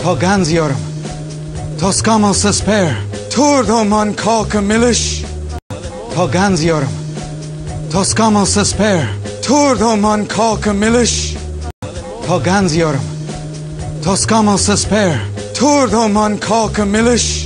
تا گنزیارم تا سکامل سسپر تور دو من کاک ملش تا گنزیارم تا سکامل سسپر تور دو من کاک ملش تا گنزیارم تا سکامل سسپر تور دو من کاک ملش